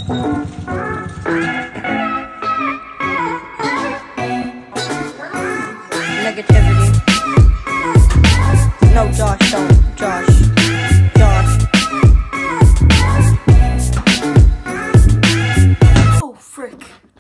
Negativity. No, Josh, don't. Josh. Oh, frick.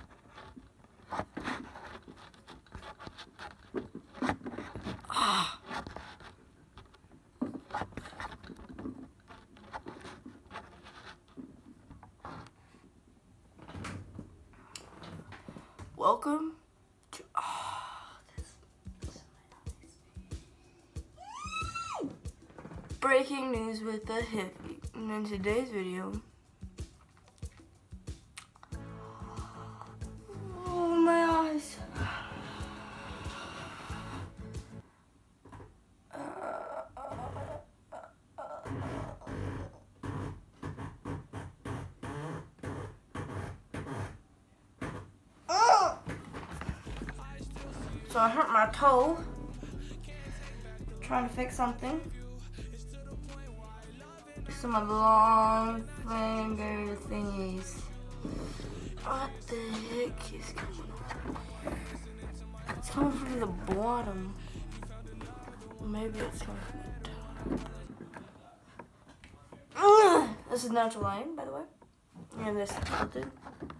Welcome to breaking news with the hippie. And in today's video, oh my eyes. So I hurt my toe trying to fix something. Some of the long finger thingies. What the heck is going on? It's coming from the bottom. Maybe it's coming from the top. This is natural lighting, by the way. And this is tilted.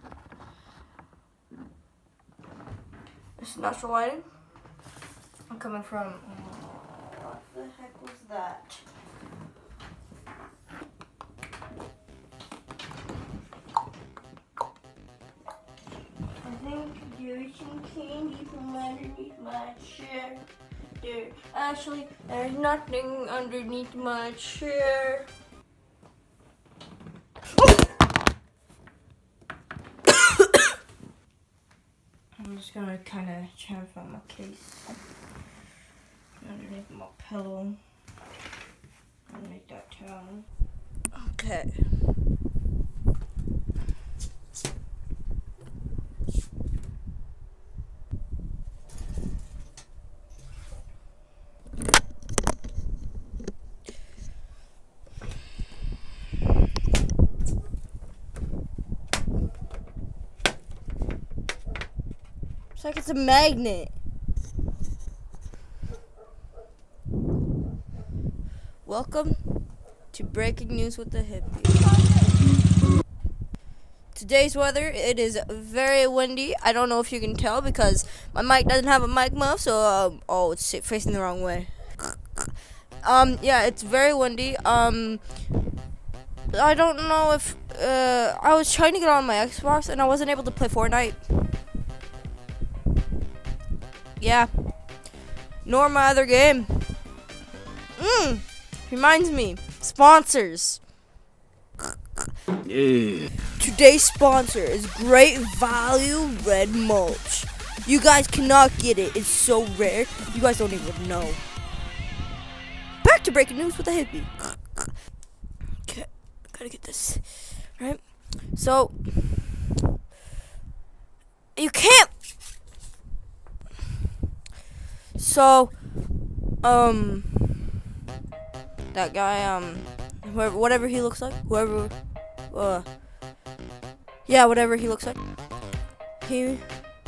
This is natural lighting. I'm coming from. What the heck was that? I think there's some candy from underneath my chair. There's nothing underneath my chair. I'm just gonna kind of try to find my case underneath my pillow. Underneath that towel. Okay. It's like it's a magnet. Welcome to breaking news with the hippie. Today's weather, it is very windy. I don't know if you can tell because my mic doesn't have a mic muff, so oh, it's facing the wrong way. Yeah, it's very windy. I don't know if I was trying to get on my Xbox and I wasn't able to play Fortnite. Yeah, nor my other game. Reminds me, sponsors. Yeah. Today's sponsor is Great Value Red Mulch. You guys cannot get it. It's so rare. You guys don't even know. Back to breaking news with the hippie. Okay, gotta get this right. So you can't. So, that guy, whatever he looks like, yeah, whatever he looks like, he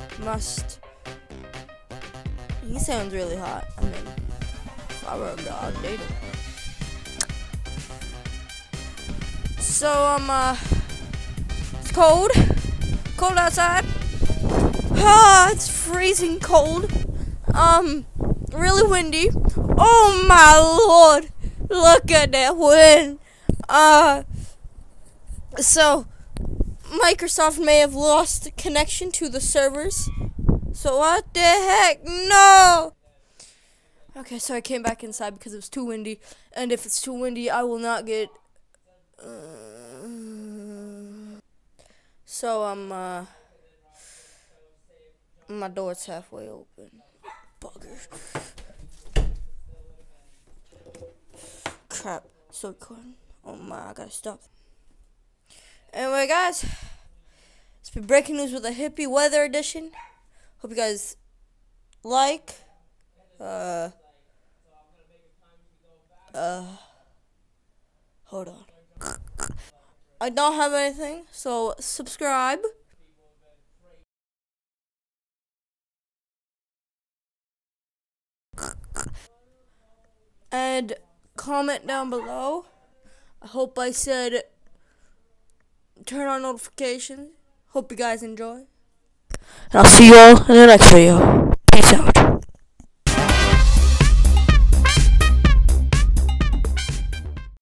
sounds really hot. I mean, if I were a girl, I'd date him. So, it's cold outside. It's freezing cold. Really windy. Oh my lord, look at that wind. So Microsoft may have lost connection to the servers. So what the heck? No. Okay, so I came back inside because it was too windy, and if it's too windy, I will not get. So my door's halfway open. Bugger. Crap. So cold. Oh my, I gotta stop. Anyway, guys, it's been breaking news with a hippie weather edition. Hope you guys like. Hold on. I don't have anything, so subscribe. And comment down below. I hope I said turn on notifications. Hope you guys enjoy. And I'll see you all in the next video. Peace out.